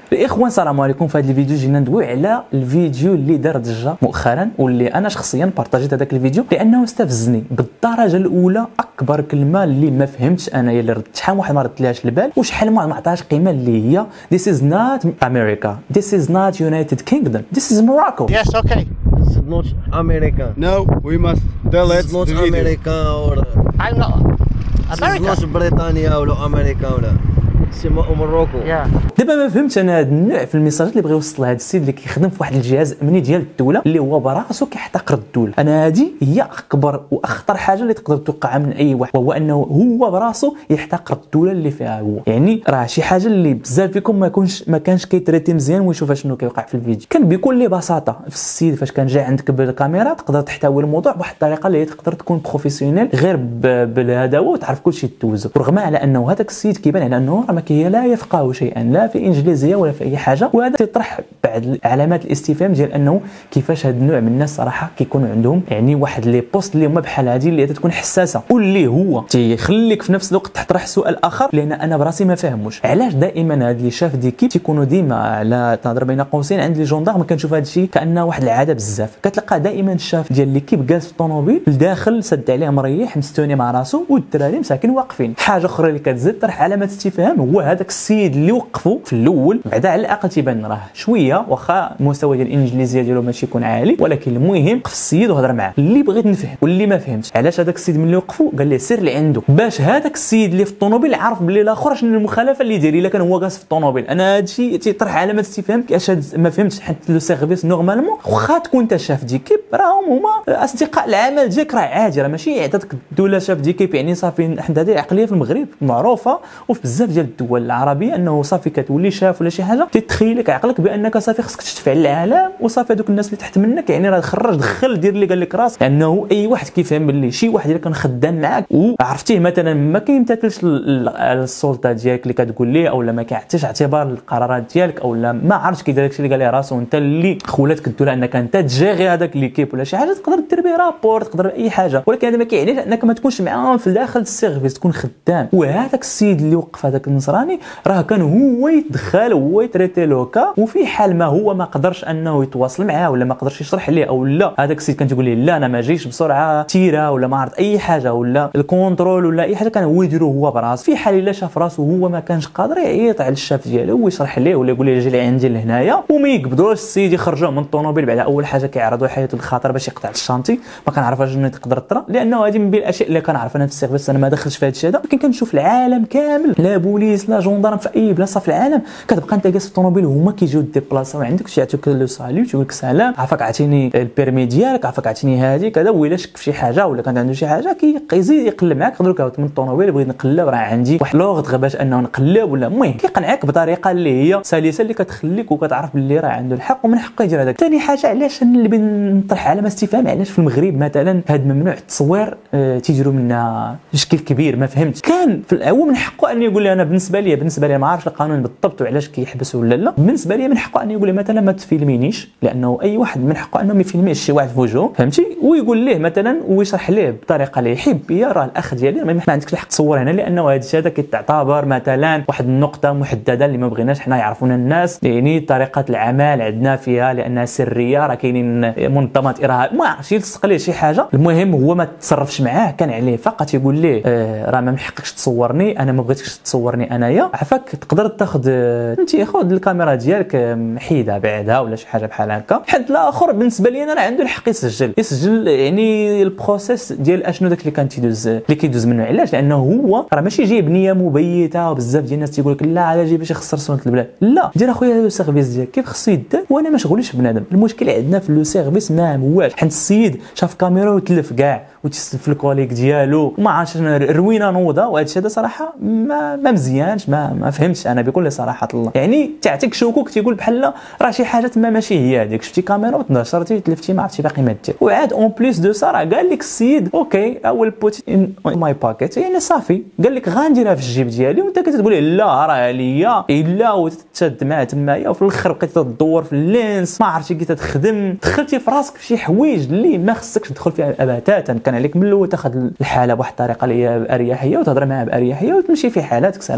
الاخوان السلام عليكم. في هذا الفيديو جينا ندوي على الفيديو اللي دار ضجه مؤخرا واللي انا شخصيا بارطاجيت هذاك الفيديو لانه استفزني بالدرجه الاولى. اكبر كلمه اللي ما فهمتش انا هي اللي ردت شحال واحد ما ردتلهاش البال وشحال ما عطاهاش قيمه اللي هي This is not America, this is not United Kingdom, this is Morocco. Yes, okay. This is not America. No, we must tell it. This is not America or I'm not America. This is not بريطانيا ولا أمريكا ولا سيما موروكو. دابا ما فهمتش انا هذا النوع في الميساجات اللي بغى يوصل لهذا السيد اللي كيخدم في واحد الجهاز امني ديال الدوله اللي هو براسو كيحتقر الدوله. انا هذه هي اكبر واخطر حاجه اللي تقدر توقعها من اي واحد، وهو انه هو براسو يحتقر الدوله اللي فيها هو. يعني راه شي حاجه اللي بزاف فيكم ما كانش كيتريتي مزيان ويشوف شنو كيوقع في الفيديو. كان بكل بساطه في السيد فاش كان جاي عندك بالكاميرا تقدر تحتوي الموضوع بواحد الطريقه اللي تقدر تكون بروفيسيونيل غير بالهذا وتعرف كلشي دوزو، رغم على انه هذاك السيد كيبان على انه راه ما لا يفقه شيئا لا في الانجليزيه ولا في اي حاجه. وهذا يطرح بعض علامات الاستفهام ديال انه كيفاش هذا النوع من الناس صراحه كيكون عندهم يعني واحد لي بوست اللي هما بحال هذه اللي تكون حساسه واللي هو تيخليك في نفس الوقت تطرح سؤال اخر لان انا براسي ما فاهموش علاش دائما هاد اللي شاف ديكيب تيكونوا ديما على تهضر بين قوسين عند لي جوندارم. كنشوف هذا الشيء كانه واحد العاده بزاف. كتلقى دائما الشاف ديال ليكيب جالس في الطوموبيل لداخل سد عليه مريح مستوني مع راسو والدراري مساكين واقفين. حاجه اخرى اللي كتزيد طرح علامات استفهام هو هذاك السيد اللي وقفوا في الاول بعدا على الاقل تيبان راه شويه واخا المستوى ديال الانجليزيه ديالو ماشي يكون عالي، ولكن المهم وقف السيد وهضر معاه. اللي بغيت نفهم واللي ما فهمتش علاش هذاك السيد ملي وقفوا قال ليه سير لعنده باش هذاك السيد اللي في الطوموبيل عارف بلي الاخر شنو المخالفه اللي داير الا كان هو جالس في الطوموبيل. انا هذا الشيء تيطرح علامات استفهام كاش ما فهمتش حتى لو سيرفيس نورمالمون واخا تكون انت شاف ديكيب راهم هما اصدقاء العمل ديالك راه عادي راه ماشي عطاتك الدوله شاف ديكيب يعني صافي. حنا هذه العقليه في المغرب معروفه وفي بزاف ديال الدول العربيه انه صافي كتولي شاف ولا شي حاجه تتخيلك عقلك بانك صافي خصك تشفع للعالم وصافي هذوك الناس اللي تحت منك يعني راه دخل دير اللي قال لك راس. لانه اي واحد كيفهم باللي شي واحد اللي كان خدام معاك وعرفتيه مثلا ما كيمتثلش السلطه ديالك اللي كتقول ليه او ما كيعطيش اعتبار للقرارات ديالك او ما عرفتش كيدير داكشي اللي قال ليه راسو انت اللي خولاتك الدوله انك انت تجيغي هذاك ليكيب ولا شي حاجه تقدر دير به رابور تقدر اي حاجه، ولكن هذا ما كيعنيش انك ما تكونش معاهم في داخل السيرفيس تكون خدام. وهذاك السيد اللي وقف هذاك النصراني راه كان هو يتدخل هو يتريتي لوكا وفي حال ما هو ما قدرش انه يتواصل معاه ولا ما قدرش يشرح ليه او لا هذاك السيد كان تقول ليه لا انا ما جيش بسرعه تيره ولا ما عرفت اي حاجه ولا الكونترول ولا اي حاجه كان هو يديرو هو براسو. في حال الا شاف راسو هو ما كانش قادر يعيط على الشاف ديالو ويشرح ليه ولا يقول ليه جي لي عندي لهنايا وما يقبضوش السيد يخرجوه من الطوموبيل بعد اول حاجه كيعرضوا حياته للخطر باش يقطع الشانتي. ما كنعرفش شنو تقدر طرا لانه هذه من بين الاشياء اللي كنعرف انا في السيرفيس. انا ما دخلتش في هذا الشيء هذا ولكن كنشوف العالم كامل لا بوليس لا جوندارم في اي بلاصه في العالم كتبقى انت جالس في الطوموبيل وهما كيجيو ديبلاصاو عندك شي يعطيوك لو ساليو تيقول لك سلام عافاك عطيني البيرمي ديالك عافاك عطيني هذه كذا وإلا شك في شي حاجه ولا كان عنده شي حاجه كيزيد يقلب معاك يقدر لك من الطوموبيل بغيت نقلب راه عندي واحد لوغ باش انه نقلب ولا المهم كيقنعك بطريقه اللي هي سلسه اللي كتخليك وكتعرف باللي راه عنده الحق ومن حقه يدير هذاك. ثاني حاجه علاش اللي بنطرح علامه استفهام علاش في المغرب مثلا هاد ممنوع التصوير تيجروا منها مشكل كبير ما فهمتش. كان هو من حقه ان يقول لي انا بالنسبه لي ما عارفش القانون بالضبط وعلاش كيحبس ولا لا. بالنسبه لي من حقه ان يقول لي مثلا ما تفيلمينيش لانه اي واحد من حقه انه ما يفيلميش شي واحد في وجهه فهمتي ويقول ليه مثلا ويشرح ليه بطريقه اللي يحب. يا راه الاخ ديالي ما عندكش الحق تصور هنا لانه هذا الشيء هذا كيتعتبر مثلا واحد النقطه محدده اللي ما بغيناش حنا يعرفونا الناس يعني طريقه العمل عندنا فيها لانها سريه راه كاينين منظمات ارهاب ما عرفتش يلصق ليه شي حاجه. المهم هو ما تصرفش معاه كان عليه فقط يقول ليه راه ما محقكش تصورني انا ما بغيتكش تصورني انايا عفاك تقدر تاخذ انت خذ الكاميرا ديالك حيدها بعدها ولا شي حاجه بحال هكا. حد الاخر بالنسبه لي انا راه عنده الحق يسجل يعني البروسيس ديال اشنو داك اللي كان كيدوز منه. علاش لانه هو راه ماشي جايب نيه مبيته وبزاف ديال الناس تيقول لك لا على جاي باش يخسر سنه البلاد. لا دير اخويا لو سيرفيس ديالك كيف خصو يدار وانا ما شغوليش بنادم. المشكل عندنا في لو سيرفيس ما هواش حيت السيد شاف كاميرا وتلف كاع وتسلف الكوليك ديالو وما عرفتش روينه نوضه. وهذا الشيء هذا صراحه ما مزيانش ما فهمتش انا بكل صراحه الله. يعني تعطيك شوكوك تيقول بحال راه شي حاجه تما ماشي هي هذيك شفتي كاميرا وتنشرتي تلفتي ما عرفتي باقي ما دير. وعاد اون بليس دو سا راه قال لك السيد اوكي اول بوت ان ماي باكيت يعني صافي قال لك غنديرها في الجيب ديالي وانت كتقول لا راه ليا الا وتتشد معاه تمايا وفي الاخر بقيتي تدور في اللينس ما عرفتي كي تخدم دخلتي في راسك في شي حوايج اللي ما خصكش تدخل فيها بتاتا. كان عليك من الاول تاخذ الحاله بواحد الطريقه اللي هي باريحيه وتهضر معاه باريحيه وتمشي في حالاتك سلام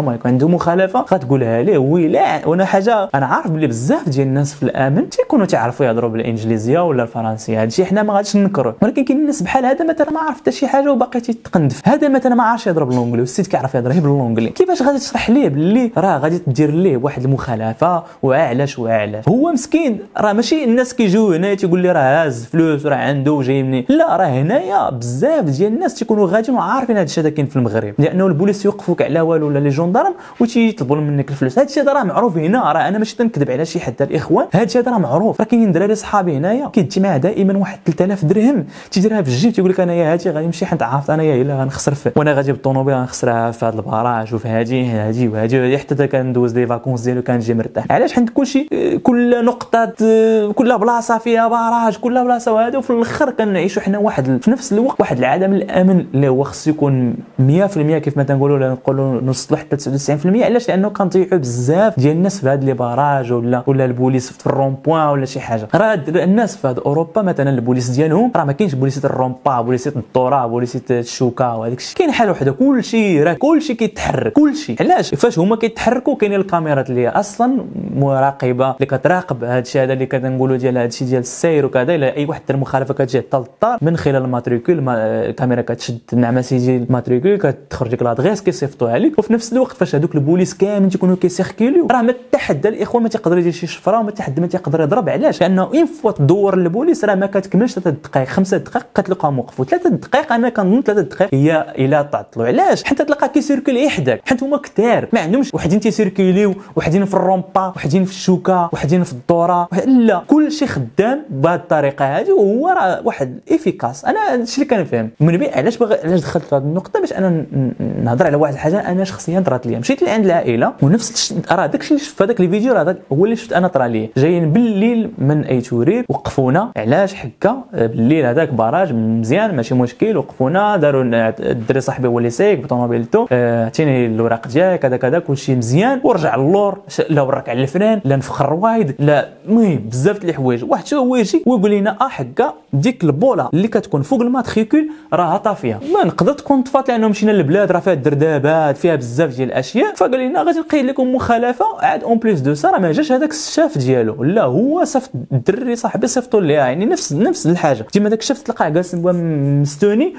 ما يكون عنده مخالفه غتقولها ليه ويلا. وانا حاجه انا عارف بلي بزاف ديال الناس في الامن تيكونوا تعرفوا يهضروا بالانجليزيه ولا الفرنسيه، هادشي حنا ما غاديش ننكروا، ولكن كاين الناس بحال هذا مثلا ما عرف حتى شي حاجه وباقي تيتقندف. هذا مثلا ما عارفش يهضر بالونجلي والسيد كيعرف يهضر بالونجلي، كيفاش غادي تشرح ليه باللي راه غادي تدير ليه واحد المخالفه وعلاش هو مسكين؟ راه ماشي الناس كيجيو هنا تيقول لي راه هاز فلوس وراه عنده وجاي منين، لا راه هنايا بزاف ديال الناس تيكونوا غاديين وعارفين هذا الشيء هذا كاين في المغرب، لانه البوليس يوقفوك على والو ولا لي جوندارم وتيطلبوا منك الفلوس. هذا الشيء راه معروف هنا، راه انا ماشي تنكذب على شي حد الاخوان، هذا الشيء راه معروف. راه كاينين دراري صحابي هنايا كيدي معاه دائما واحد 3000 درهم تيديرها في الجيب، تيقول لك انايا هادي غادي نمشي حيت عرفت انايا الا غنخسر وانا غادي بالطوموبيل غنخسرها في هذا البراج وفي هادي وهادي حتى كندوز لي فاكونس ديالو كنجي مرتاح. علاش؟ حيت كلشي كل نقطه كل بلاصه فيها براج، كل بلاصه وهذا، وفي الاخر كنعيشوا حنا واحد في نفس الوقت واحد العدم الامن اللي هو خصو يكون 100% كيف ما تنقولوا، ولا نقولوا نوصلوا حتى 99%. علاش؟ لانه كنضيعوا بزاف ديال الناس في هاد لي باراج ولا البوليس في الرون بوين ولا شي حاجه. راه الناس في هاد اوروبا مثلا البوليس ديالهم راه ما كاينش بوليسيه الرومبا، بوليسيه الدوره، بوليسيه الشوكه وهذاك الشيء، كاين حاجه وحده كلشي راه كلشي كيتحرك كلشي. علاش؟ فاش هما كيتحركوا كاينين الكاميرات اللي اصلا مراقبه اللي كتراقب هذا الشيء هذا اللي كنقولوا ديال هذا الشيء ديال السير وكذا. الا اي واحد دار مخالفه كتجي حتى للدار من خلال الماتريكول، الكاميرا كتشد النعمه سيجي الماتريكول كتخرج لك لادغيس كيصيفطوها لك. وفي نفس الوقت فاش هذوك البوليس كامل تيكونوا كيسيركيليو راه ما حتى الاخوان ما تيقدر يدير شي شفره وما حتى حد ما تيقدر يضرب. علاش؟ لانه اين فوا تدور البوليس راه ما كتكملش 3 دقائق 5 دقائق كتلقاهم وقفوا. 3 دقائق انا كنظن 3 دقائق هي الى تعطلوا. علاش؟ حتى تلقى كيسيركيلي يحدك، حيت هما كثار ما عندهمش وحدين تيسيركيليو، وحدين في الرومبا، وحدين في الشوكه، وحدين في الدوره، لا كلشي خدام بهذه الطريقه هذه، وهو راه واحد افيكاس. انا هادشي اللي كنفهم من بعد. علاش دخلت في هذه النقطه؟ باش انا نهضر على واحد الحاجه انا شخصيا طرات لي. مشيت لعند العائله ونفس راه داكشي اللي شفت في هذاك الفيديو راه هو اللي شفت انا طرا لي. جايين بالليل من ايتورير وقفونا. علاش؟ حكا بالليل هذاك باراج مزيان ماشي مشكل، وقفونا داروا الدري صاحبي هو اللي سايق بطوموبيلتو، عطيني الاوراق ديالك كذا كذا كلشي مزيان، ورجع اللور لا وراك على الفران لا نفخر الوايد لا المهم بزاف د الحوايج. واحد شو هو يجي ويقول لنا حكا ديك البوله اللي كتكون فوق الماتريكول راها طافيه. ما نقدر تكون طفات لانه مشينا للبلاد راه فيها الدردابات فيها بزاف ديال الاشياء، فقال لنا غادي نقيد لكم مخالفه. عاد اون بليس دو سا راه ما جاش هذاك الشاف ديالو، لا هو صيفط الدري صاحبي صيفطوا ليها، يعني نفس الحاجه. ديما داك الشاف تلقاه جالس مستوني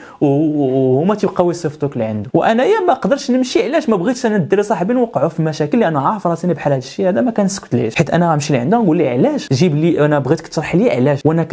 وهما تيبقاو يصيفطوك لعنده. وانايا ما قدرتش نمشي. علاش؟ ما بغيتش انا الدري صاحبي نوقعوا في مشاكل، لانه عارف راسي بحال هذا الشيء هذا ما كنسكت ليش، حيت انا غنمشي لعنده نقول ليه علاش جيب لي، انا بغيتك تشرح لي علاش. وانا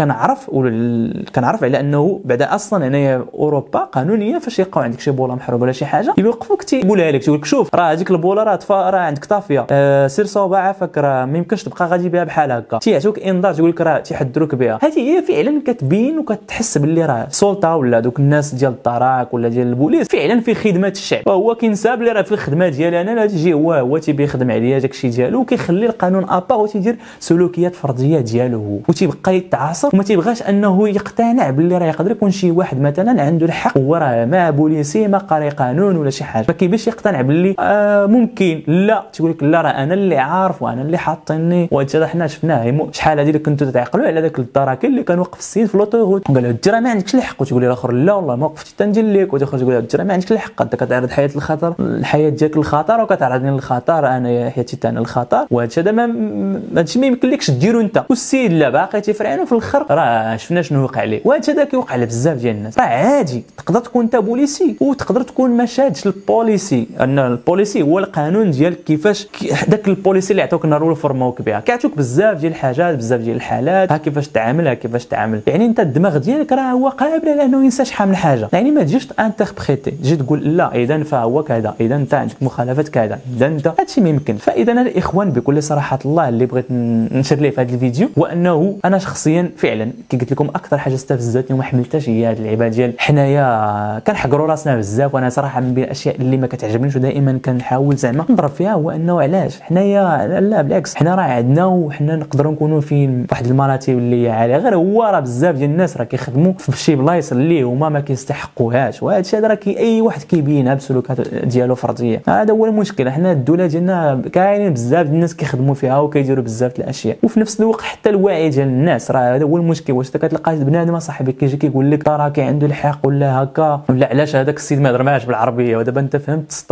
كنعرف على انه بعدا اصلا هنايا اوروبا قانونيه فاش يلقاو عندك شي بوله محروقه ولا شي حاجه يوقفوك تيقولها لك، تقول لك شوف راه هذيك البوله راه عندك طافيه، سير صوب عافاك راه ما يمكنش تبقى غادي بها بحال هكا، تيعطوك انذار تقول لك راه تيحذروك بها. هذه هي فعلا كتبين وكتحس باللي راه السلطه ولا دوك الناس ديال الدراك ولا ديال البوليس فعلا في خدمه الشعب، وهو كينساب لي راه في الخدمه ديالي انا لا تجي هو تيبي يخدم عليا داكشي ديالو، وكيخلي القانون ابا وتيدير سلوكيات فرديه ديالو هو، وتيبقى يتعاصر وما تيبغاش انه يقتنع باللي راه يقدر يكون شي واحد مثلا عنده الحق هو راه ما بوليسي ما قاري قانون ولا شي حاجه، ما كيبغيش يقتنع باللي ممكن لا، تقول لك لا راه انا اللي عارف وانا اللي حاطيني. وهذا حنا شفناه شحال هذه اللي كنتو تعقلوا على داك الدراكه اللي كان وقف السيد في لوطوغوت قال له الجرا ما عندكش الحق، وتقول لي الاخر لا والله ما وقفتي تندير لك، وتاخر تقول له الجرا ما عندكش الحق، انت كتعرض حياه الخطر الحياه ديالك للخطر وكتعرضني للخطر انا حياتي تاع الخطر، وهذا هذا هادشي ما يمكنلكش ديرو انت. والسيد لا باقي تيفرعنو في الاخر راه شفنا شنو وقع ليه. وهذا هذا كيوقع على بزاف ديال الناس. راه عادي تقدر تكون انت بوليسي وتقدر تكون ما شادش البوليسي، ان البوليسي هو القانون ديال كيفاش داك البوليسي اللي عطوك النار وفرموك بها كيعطوك بزاف ديال الحاجات بزاف ديال الحالات، ها كيفاش تعامل يعني انت الدماغ ديالك راه هو قابل على انه ينسى شحال من حاجه، يعني ما تجيش انتربريتي تجي تقول لا اذا فهو كذا، اذا انت عندك مخالفات كذا، اذا انت هادشي ما يمكن. فاذا الاخوان بكل صراحه الله اللي بغيت نشر ليه في هذا الفيديو وانه انا شخصيا فعلا كي قلت لكم اكثر حاجه استفزتني وما حملتهاش هي هذه اللعيبه ديال حنايا كنحقروا راسنا بزاف. وانا صراحه من بين الاشياء اللي ما كتعجبنيش ودائما كنحاول زعما نضرب فيها هو انه علاش حنايا لا بالعكس حنا راه عندنا وحنا نقدروا نكونوا فين واحد المراتب اللي هي عاليه، غير هو راه بزاف ديال الناس راه كيخدموا في شي بلايص اللي هما ما كيستحقوهاش، وهذا الشيء راه اي واحد كيبينها بسلوكات ديالو فرديه. هذا هو المشكل. حنا الدوله ديالنا كاينين بزاف ديال الناس كيخدموا فيها وكيديروا بزاف الاشياء، وفي نفس الوقت حتى الوعي ديال الناس راه هذا هو المشكل. واش كتلقى بنادم صاحبي كيجي كيقول لك راه كاين عنده الحق ولا هكا ولا علاش هذاك السيد ما يهضر معاش بالعربيه ودابا انت فهمت تسطى مع هذا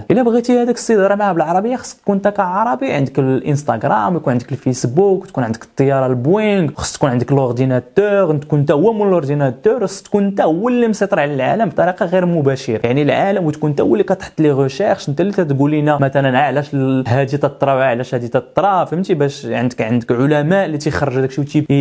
ديالك. الا بغيتي هذاك السيد يهضر معاه بالعربيه خصك تكون انت كعربي عندك الانستغرام، يكون عندك الفيسبوك، تكون عندك الطياره البوينغ، خصك تكون عندك لورديناتور، تكون انت هو مول لورديناتور، خصك تكون انت هو اللي مسيطر على العالم بطريقه غير مباشره، يعني العالم، وتكون انت هو اللي كتحط لي ريشيرش، انت اللي تقول لنا مثلا علاش هذه تطرا وعلاش هذه تطرا، فهمتي؟ باش عندك علماء اللي تيخرجوا داكشي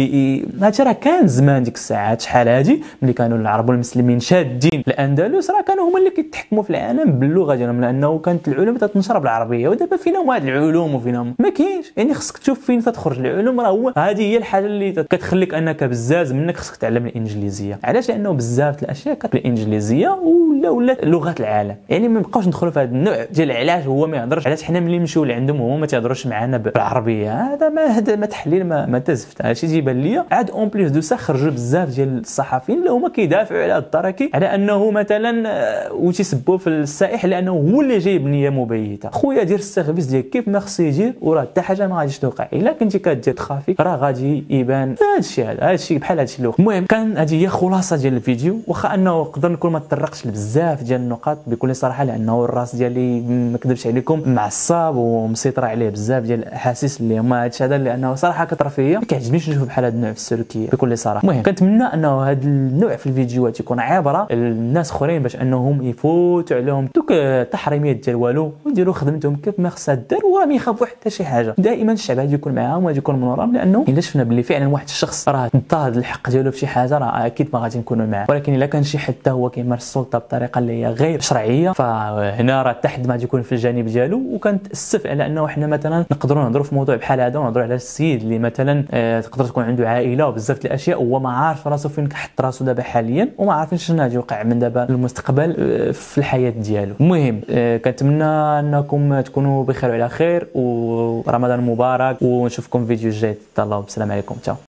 هادشي راه كان زمان ديك الساعات. شحال هادي ملي كانوا العرب والمسلمين شادين الاندلس راه كانوا هما اللي كيتحكموا في العالم باللغه ديالهم، لانه كانت العلوم تتنشر بالعربيه. ودابا فينا هما هاد العلوم وفينا ما كاينش، يعني خصك تشوف فين تخرج العلوم. راه هو هذه هي الحاجه اللي كتخليك انك بزاف منك خصك تعلم الانجليزيه. علاش؟ لانه بزاف الاشياء بالانجليزيه ولا لغه العالم، يعني ما نبقاوش ندخلوا في هذا النوع ديال علاش هو ما يهضرش، علاش حنا ملي نمشيو لعندهم هما ما تيهضروش معنا بالعربيه. هذا ما تحليل ما تزفت. هادشي تيبان ليا. عاد اون بليس دو سا خرجوا بزاف ديال الصحفيين اللي هما كيدافعوا على الدركي على انه مثلا وتيسبوا في السائح لانه هو اللي جايب نيه مبيته. خويا دير السيرفيس ديالك كيف ما خصو يدير، وراه حتى حاجه ما غاديش توقع. الا كنتي كدير ترافيك راه غادي يبان هادشي بحال هادشي اللي المهم. كان هذه هي خلاصه ديال الفيديو، واخا انه نقدر نكون ما تطرقش لبزاف ديال النقاط بكل صراحه، لانه الراس ديالي ما كذبش عليكم معصب ومسيطر عليه بزاف ديال الاحاسيس اللي هما هادشي هذا، لانه صراحه كثر فيا ما كيعجبنيش نشوف بحال هذا النوع في السلوكيه بكل صراحه. المهم كنتمنى انه هذا النوع في الفيديوهات يكون عبره للناس اخرين باش انهم يفوتوا عليهم دوك التحريميات ديال والو ويديروا خدمتهم كيف ما خصها دار، وما يخافوا حتى شي حاجه. دائما الشعب غادي يكون معاهم وغادي يكون من وراهم، لانه الا شفنا باللي فعلا واحد الشخص راه انتهض الحق ديالو في شي حاجه راه اكيد ما غادي نكونوا معاه. ولكن الا كان شي حد هو كيمارس السلطه بطريقه اللي هي غير شرعيه، فهنا راه التحد ما غادي يكون في الجانب ديالو. وكنتاسف على انه حنا مثلا نقدروا نهضروا في موضوع بحال هذا، ونهضروا على السيد اللي مثلا تقدر تكون عنده عائله وبزاف د الاشياء وهو ما عارف راسو فين كحط راسو دابا حاليا، وما عارفين شنو غادي يوقع من دابا للمستقبل في الحياه ديالو. المهم كنتمنى انكم تكونوا بخير وعلى خير، ورمضان مبارك، ونشوفكم في فيديو جديد ان شاء الله. والسلام عليكم. تشاو.